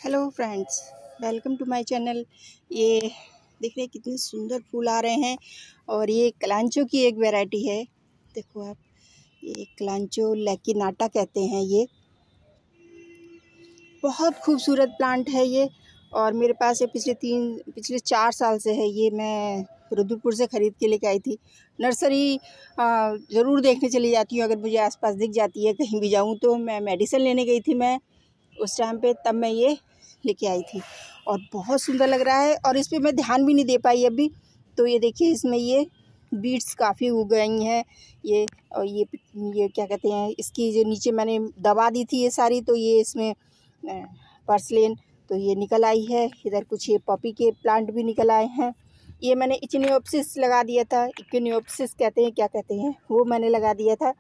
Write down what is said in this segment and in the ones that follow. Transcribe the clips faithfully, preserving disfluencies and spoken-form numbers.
Hello friends, welcome to my channel. ये देख रहे हैं कितने सुंदर फूल आ रहे हैं और ये कलांचो की एक वैरायटी है। देखो आप, ये कलांचो लैकिनाटा कहते हैं। ये बहुत खूबसूरत प्लांट है ये, और मेरे पास ये पिछले तीन पिछले चार साल से है। ये मैं रुद्रपुर से ख़रीद के लेके आई थी। नर्सरी ज़रूर देखने चली जाती हूँ, अगर मुझे आसपास दिख जाती है कहीं भी जाऊँ तो। मैं मेडिसिन लेने गई थी मैं उस टाइम पे, तब मैं ये लेके आई थी और बहुत सुंदर लग रहा है। और इस पे मैं ध्यान भी नहीं दे पाई अभी। तो ये देखिए, इसमें ये बीड्स काफ़ी उग गई हैं ये। और ये ये क्या कहते हैं, इसकी जो नीचे मैंने दबा दी थी ये सारी, तो ये इसमें पर्सलेन तो ये निकल आई है। इधर कुछ ये पॉपी के प्लांट भी निकल आए हैं। ये मैंने इचिनियोप्सिस लगा दिया था, इक्विनियोप्सिस कहते हैं, क्या कहते हैं, वो मैंने लगा दिया था।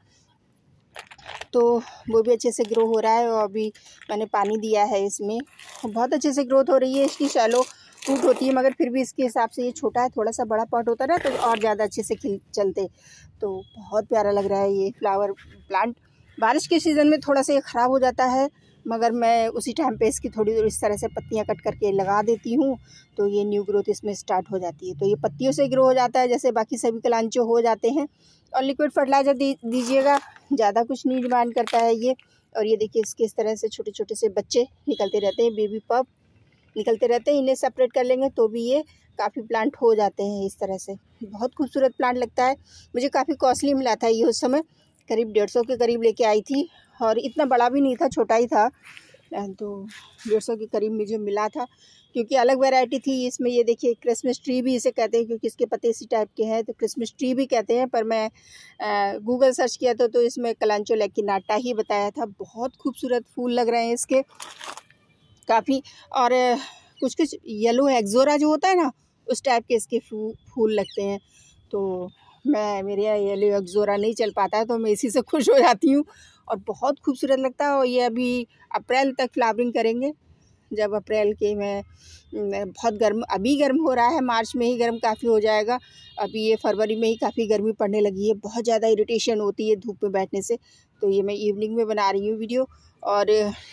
तो वो भी अच्छे से ग्रो हो रहा है और अभी मैंने पानी दिया है इसमें, बहुत अच्छे से ग्रोथ हो रही है। इसकी शैलो रूट होती है, मगर फिर भी इसके हिसाब से ये छोटा है। थोड़ा सा बड़ा पॉट होता ना तो और ज़्यादा अच्छे से खिल चलते। तो बहुत प्यारा लग रहा है ये फ्लावर प्लांट। बारिश के सीज़न में थोड़ा सा ये ख़राब हो जाता है, मगर मैं उसी टाइम पे इसकी थोड़ी इस तरह से पत्तियां कट करके लगा देती हूँ, तो ये न्यू ग्रोथ इसमें स्टार्ट हो जाती है। तो ये पत्तियों से ग्रो हो जाता है जैसे बाकी सभी कलांचो हो जाते हैं। और लिक्विड फर्टिलाइज़र दी, दीजिएगा, ज़्यादा कुछ नहीं डिमांड करता है ये। और ये देखिए, इसके इस तरह से छोटे छोटे से बच्चे निकलते रहते हैं, बेबी पप निकलते रहते हैं। इन्हें सेपरेट कर लेंगे तो भी ये काफ़ी प्लांट हो जाते हैं इस तरह से। बहुत खूबसूरत प्लांट लगता है। मुझे काफ़ी कॉस्टली मिला था ये, उस समय करीब डेढ़ सौ के करीब लेके आई थी, और इतना बड़ा भी नहीं था, छोटा ही था। तो डेढ़ सौ के करीब मुझे मिला था, क्योंकि अलग वैरायटी थी इसमें। ये देखिए, क्रिसमस ट्री भी इसे कहते हैं, क्योंकि इसके पत्ते इसी टाइप के हैं, तो क्रिसमस ट्री भी कहते हैं। पर मैं गूगल सर्च किया था तो इसमें कलांचो लैकिनाटा ही बताया था। बहुत खूबसूरत फूल लग रहे हैं इसके काफ़ी। और कुछ कुछ येलो एक्सोरा जो होता है ना, उस टाइप के इसके फूल लगते हैं। तो मैं मेरे यहाँ येलो एक्सोरा नहीं चल पाता है, तो मैं इसी से खुश हो जाती हूँ और बहुत खूबसूरत लगता है। और ये अभी अप्रैल तक फ्लावरिंग करेंगे। जब अप्रैल के में बहुत गर्म, अभी गर्म हो रहा है, मार्च में ही गर्म काफ़ी हो जाएगा। अभी ये फरवरी में ही काफ़ी गर्मी पड़ने लगी है, बहुत ज़्यादा इरिटेशन होती है धूप में बैठने से। तो ये मैं इवनिंग में बना रही हूँ वीडियो। और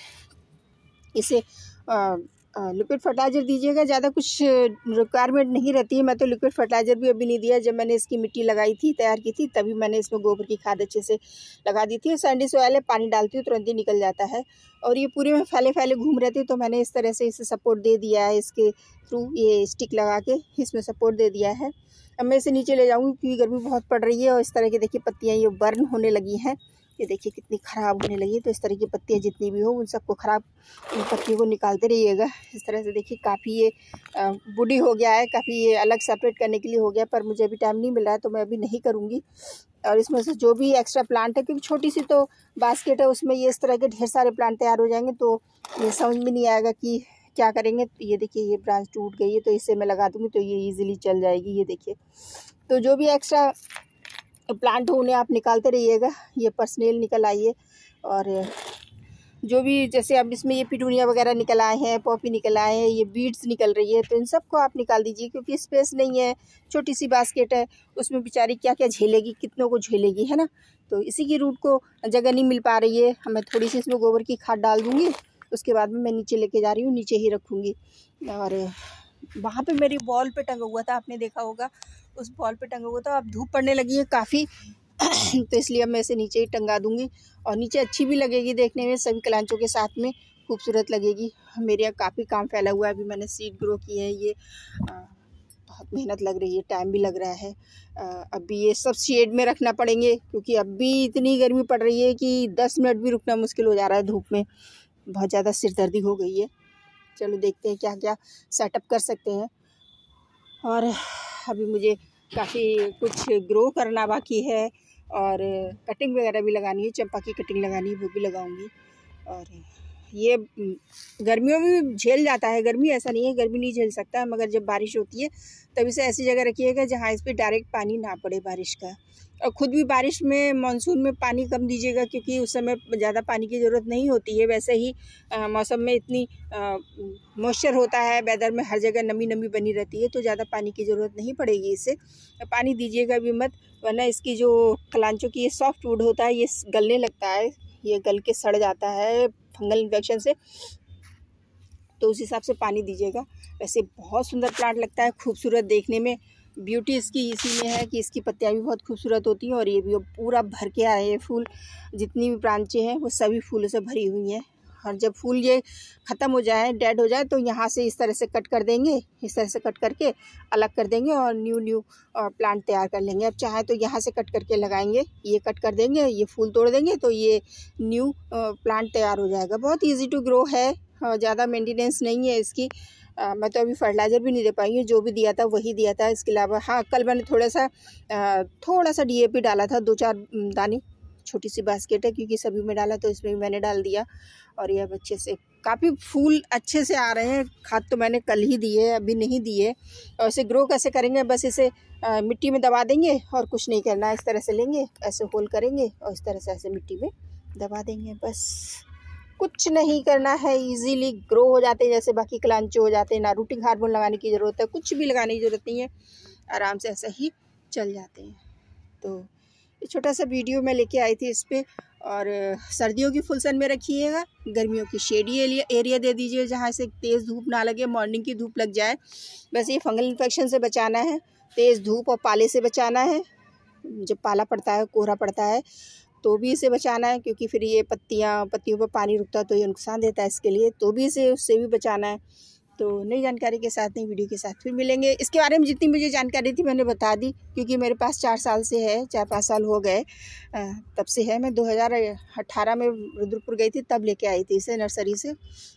इसे लिक्विड फर्टिलाइज़र दीजिएगा, ज़्यादा कुछ रिक्वायरमेंट नहीं रहती है। मैं तो लिक्विड फर्टिलाइज़र भी अभी नहीं दिया। जब मैंने इसकी मिट्टी लगाई थी, तैयार की थी, तभी मैंने इसमें गोबर की खाद अच्छे से लगा दी थी। सैंडी सॉइल है, पानी डालती हूँ तुरंत ही निकल जाता है। और ये पूरे में फैले फैले घूम रहे थे, तो मैंने इस तरह से इसे सपोर्ट दे दिया है, इसके थ्रू ये स्टिक लगा के इसमें सपोर्ट दे दिया है। अब मैं इसे नीचे ले जाऊँगी क्योंकि गर्मी बहुत पड़ रही है। और इस तरह की देखिए पत्तियाँ ये बर्न होने लगी हैं, ये देखिए कितनी ख़राब होने लगी है। तो इस तरह की पत्तियाँ जितनी भी हो, उन सबको ख़राब इन पत्तियों को निकालते रहिएगा। इस तरह से देखिए काफ़ी ये बूढ़ी हो गया है, काफ़ी ये अलग सेपरेट करने के लिए हो गया, पर मुझे अभी टाइम नहीं मिल रहा है, तो मैं अभी नहीं करूँगी। और इसमें से जो भी एक्स्ट्रा प्लांट है, क्योंकि छोटी सी तो बास्केट है, उसमें ये इस तरह के ढेर सारे प्लांट तैयार हो जाएंगे, तो ये समझ में नहीं आएगा कि क्या करेंगे। ये देखिए, ये ब्रांच टूट गई है, तो इसे मैं लगा दूँगी तो ये ईजिली चल जाएगी। ये देखिए, तो जो भी एक्स्ट्रा प्लांट हो उन्हें आप निकालते रहिएगा। ये पर्सनेल निकल आई है, और जो भी जैसे अब इसमें ये पिटूनिया वगैरह निकल आए हैं, पॉपी निकल आए हैं, ये बीड्स निकल रही है, तो इन सबको आप निकाल दीजिए, क्योंकि स्पेस नहीं है, छोटी सी बास्केट है, उसमें बेचारी क्या क्या झेलेगी, कितनों को झेलेगी, है ना। तो इसी की रूट को जगह नहीं मिल पा रही है। मैं थोड़ी सी इसमें गोबर की खाद डाल दूँगी, उसके बाद में मैं नीचे लेके जा रही हूँ, नीचे ही रखूँगी। और वहाँ पे मेरी बॉल पे टंगा हुआ था, आपने देखा होगा, उस बॉल पे टंगा हुआ था। अब धूप पड़ने लगी है काफ़ी तो इसलिए मैं इसे नीचे ही टंगा दूँगी, और नीचे अच्छी भी लगेगी देखने में, सभी कलांचों के साथ में खूबसूरत लगेगी। मेरे यहाँ काफ़ी काम फैला हुआ है। अभी मैंने सीड ग्रो की है, ये आ, बहुत मेहनत लग रही है, टाइम भी लग रहा है। आ, अभी ये सब शेड में रखना पड़ेंगे, क्योंकि अभी इतनी गर्मी पड़ रही है कि दस मिनट भी रुकना मुश्किल हो जा रहा है धूप में। बहुत ज़्यादा सिरदर्दी हो गई है। चलो देखते हैं क्या क्या सेटअप कर सकते हैं। और अभी मुझे काफ़ी कुछ ग्रो करना बाकी है, और कटिंग वगैरह भी लगानी है, चंपा की कटिंग लगानी है, वो भी लगाऊंगी। और ये गर्मियों में भी झेल जाता है, गर्मी ऐसा नहीं है गर्मी नहीं झेल सकता, मगर जब बारिश होती है तब इसे ऐसी जगह रखिएगा जहाँ इस पर डायरेक्ट पानी ना पड़े बारिश का। और ख़ुद भी बारिश में, मानसून में पानी कम दीजिएगा, क्योंकि उस समय ज़्यादा पानी की ज़रूरत नहीं होती है। वैसे ही आ, मौसम में इतनी मॉइस्चर होता है, वेदर में हर जगह नमी नमी बनी रहती है, तो ज़्यादा पानी की ज़रूरत नहीं पड़ेगी इसे। पानी दीजिएगा भी मत, वरना इसकी जो कलांचो की ये सॉफ्ट वुड होता है, ये गलने लगता है, ये गल के सड़ जाता है फंगल इन्फेक्शन से। तो उस हिसाब से पानी दीजिएगा। वैसे बहुत सुंदर प्लांट लगता है, खूबसूरत देखने में। ब्यूटी इसकी इसी में है कि इसकी पत्तियाँ भी बहुत खूबसूरत होती हैं और ये भी पूरा भर के आए हैं फूल। जितनी भी ब्रांचें हैं वो सभी फूलों से भरी हुई हैं। और जब फूल ये ख़त्म हो जाए, डेड हो जाए, तो यहाँ से इस तरह से कट कर देंगे, इस तरह से कट करके अलग कर देंगे और न्यू न्यू प्लांट तैयार कर लेंगे। अब चाहे तो यहाँ से कट करके लगाएंगे, ये कट कर देंगे, ये फूल तोड़ देंगे, तो ये न्यू प्लांट तैयार हो जाएगा। बहुत ईजी टू ग्रो है, ज़्यादा मेंटेनेंस नहीं है इसकी। आ, मैं तो अभी फर्टिलाइज़र भी नहीं दे पाई हूँ, जो भी दिया था वही दिया था। इसके अलावा हाँ, कल मैंने थोड़ा सा आ, थोड़ा सा डी ए पी डाला था, दो चार दाने। छोटी सी बास्केट है क्योंकि सभी में डाला, तो इसमें भी मैंने डाल दिया। और ये अब अच्छे से काफ़ी फूल अच्छे से आ रहे हैं। खाद तो मैंने कल ही दी है, अभी नहीं दी है। और इसे ग्रो कैसे करेंगे, बस इसे आ, मिट्टी में दबा देंगे और कुछ नहीं करना। इस तरह से लेंगे, ऐसे होल करेंगे और इस तरह से ऐसे मिट्टी में दबा देंगे, बस कुछ नहीं करना है। इजीली ग्रो हो जाते हैं जैसे बाकी क्लांचो हो जाते हैं। ना रूटिंग हार्मोन लगाने की ज़रूरत है, कुछ भी लगाने की ज़रूरत नहीं है, आराम से ऐसा ही चल जाते हैं। तो ये छोटा सा वीडियो मैं लेके आई थी इस पर। और सर्दियों की फुल सन में रखिएगा, गर्मियों की शेडी एरिया एरिया दे दीजिए जहाँ से तेज़ धूप ना लगे, मॉर्निंग की धूप लग जाए। बस ये फंगल इन्फेक्शन से बचाना है, तेज़ धूप और पाले से बचाना है। जब पाला पड़ता है, कोहरा पड़ता है, तो भी इसे बचाना है, क्योंकि फिर ये पत्तियाँ पत्तियों पर पानी रुकता है तो ये नुकसान देता है इसके लिए, तो भी इसे उससे भी बचाना है। तो नई जानकारी के साथ, नई वीडियो के साथ फिर मिलेंगे। इसके बारे में जितनी मुझे जानकारी थी मैंने बता दी, क्योंकि मेरे पास चार साल से है, चार पाँच साल हो गए तब से है। मैं दो हज़ार अठारह में रुद्रपुर गई थी, तब लेके आई थी इसे नर्सरी से।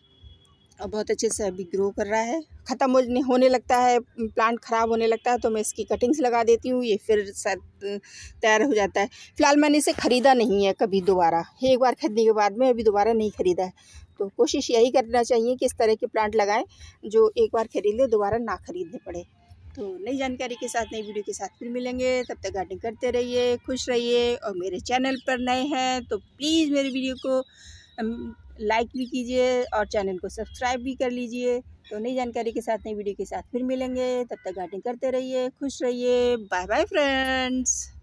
और बहुत अच्छे से अभी ग्रो कर रहा है। ख़त्म होने लगता है, प्लांट ख़राब होने लगता है तो मैं इसकी कटिंग्स लगा देती हूँ, ये फिर तैयार हो जाता है। फ़िलहाल मैंने इसे ख़रीदा नहीं है कभी दोबारा, एक बार खरीदने के बाद में अभी दोबारा नहीं ख़रीदा है। तो कोशिश यही करना चाहिए कि इस तरह के प्लांट लगाएं जो एक बार खरीद ले, दोबारा ना खरीदने पड़े। तो नई जानकारी के साथ, नई वीडियो के साथ फिर मिलेंगे। तब तक गार्डनिंग करते रहिए, खुश रहिए। और मेरे चैनल पर नए हैं तो प्लीज़ मेरी वीडियो को लाइक भी कीजिए और चैनल को सब्सक्राइब भी कर लीजिए। तो नई जानकारी के साथ, नई वीडियो के साथ फिर मिलेंगे। तब तक गार्डनिंग करते रहिए, खुश रहिए। Bye bye friends.